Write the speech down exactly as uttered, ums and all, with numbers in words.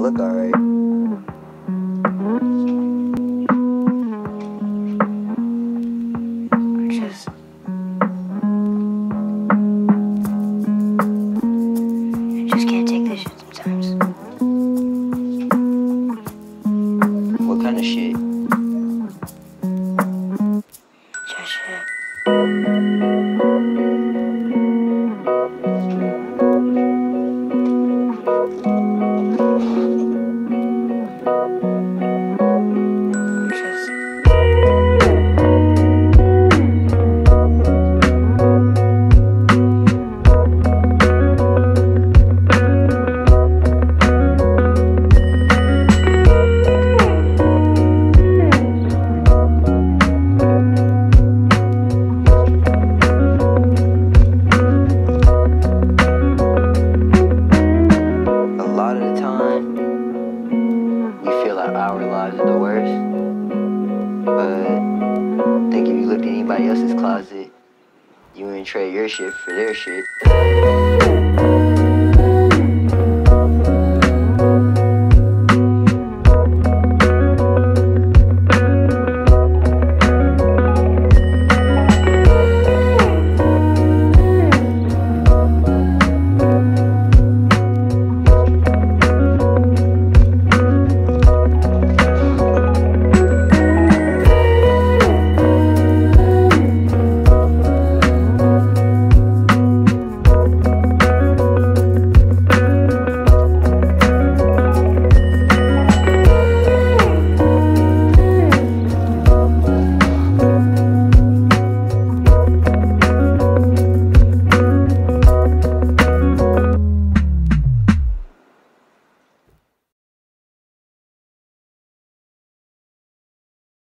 look alright. Just I just can't take this shit sometimes. What kind of shit? Just shit. Our lives are the worst, but I think if you looked at anybody else's closet, you wouldn't trade your shit for their shit.